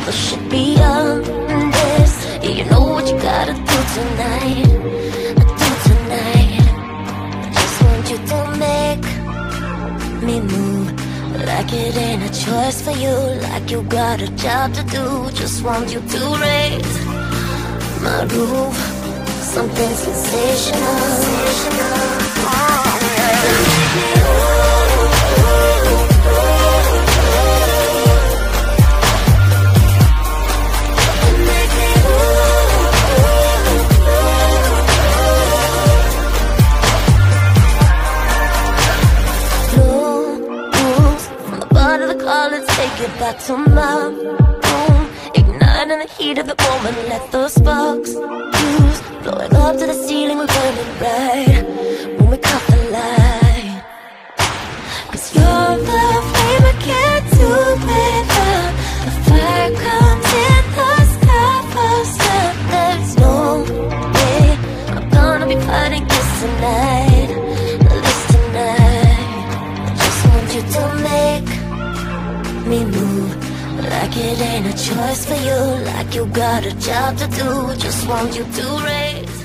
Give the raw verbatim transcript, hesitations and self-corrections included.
Or should be on this. Yeah, you know what you gotta do tonight. Do tonight. I just want you to make me move like it ain't a choice for you, like you got a job to do. Just want you to raise my roof, something sensational, sensational. Oh, yeah. Let's take it back to my room. Igniting the heat of the moment. Let those sparks fuse. Blowing up to the ceiling, we're burning bright when we caught the light. Cause you're the flame I can't do without. The fire comes in the sky first, and there's no way I'm gonna be fighting this tonight. This tonight. I just want you to make me move like it ain't a choice for you, like you got a job to do. Just want you to raise